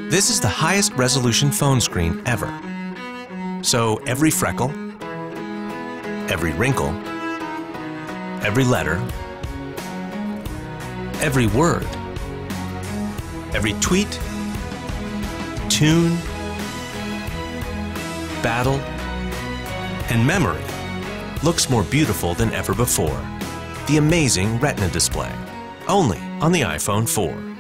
This is the highest resolution phone screen ever. So every freckle, every wrinkle, every letter, every word, every tweet, tune, battle, and memory looks more beautiful than ever before. The amazing Retina display, only on the iPhone 4.